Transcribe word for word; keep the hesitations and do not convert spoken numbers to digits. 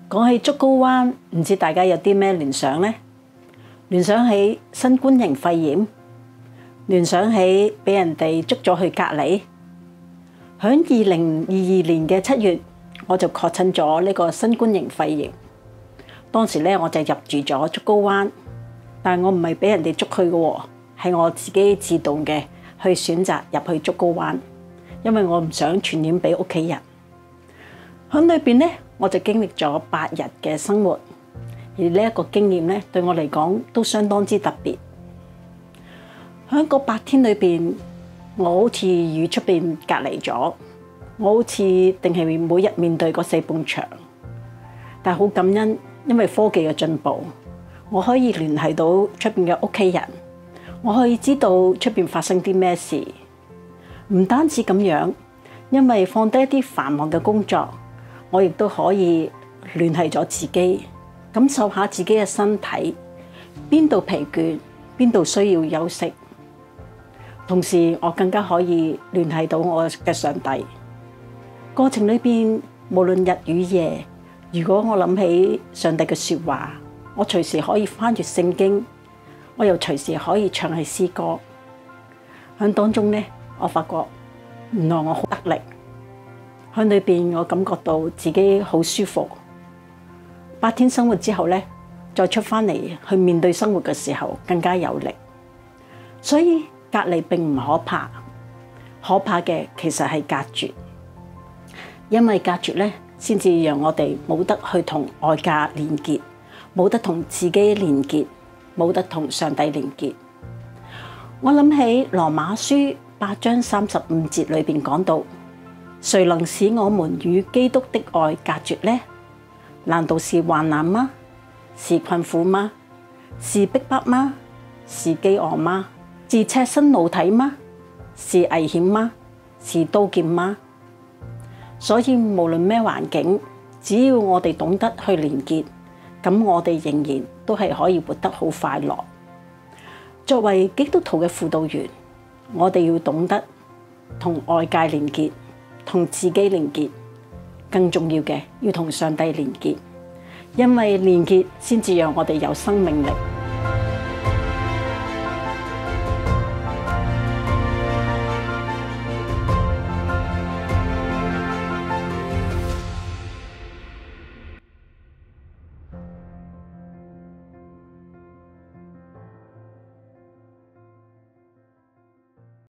講起竹篙灣，唔知大家有啲咩聯想呢？聯想起新冠型肺炎，聯想起俾人哋捉咗去隔離。響二零二二年嘅七月，我就確診咗呢個新冠型肺炎。當時咧我就入住咗竹篙灣，但係我唔係俾人哋捉去嘅喎，係我自己自動嘅去選擇入去竹篙灣，因為我唔想傳染俾屋企人。喺裏邊咧，我就經歷咗八日嘅生活，而呢一個經驗咧，對我嚟講都相當之特別。喺個八天裏邊，我好似與出邊隔離咗，我好似定係每日面對嗰四埲牆，但係好感恩，因為科技嘅進步，我可以聯繫到出邊嘅屋企人，我可以知道出邊發生啲咩事。唔單止咁樣，因為放低一啲繁忙嘅工作，我亦都可以聯繫咗自己，感受下自己嘅身體，邊度疲倦，邊度需要休息。同時，我更加可以聯繫到我嘅上帝。過程裏邊，無論日與夜，如果我諗起上帝嘅説話，我隨時可以翻閱聖經，我又隨時可以唱起詩歌。喺當中呢，我發覺原來我好得力。喺裏邊，我感覺到自己好舒服。八天生活之後呢，再出翻嚟去面對生活嘅時候，更加有力。所以隔離並唔可怕，可怕嘅其實係隔絕，因為隔絕呢，先至讓我哋冇得去同外界連結，冇得同自己連結，冇得同上帝連結。我諗起羅馬書八章三十五節裏邊講到，誰能使我們與基督的愛隔絕呢？難道是患難嗎？是困苦嗎？是逼迫嗎？是飢餓嗎？是赤身露體嗎？是危險嗎？是刀劍嗎？所以無論咩環境，只要我哋懂得去連結，咁我哋仍然都係可以活得好快樂。作為基督徒嘅輔導員，我哋要懂得同外界連結，同自己連結，更重要嘅要同上帝連結，因為連結先至讓我哋有生命力。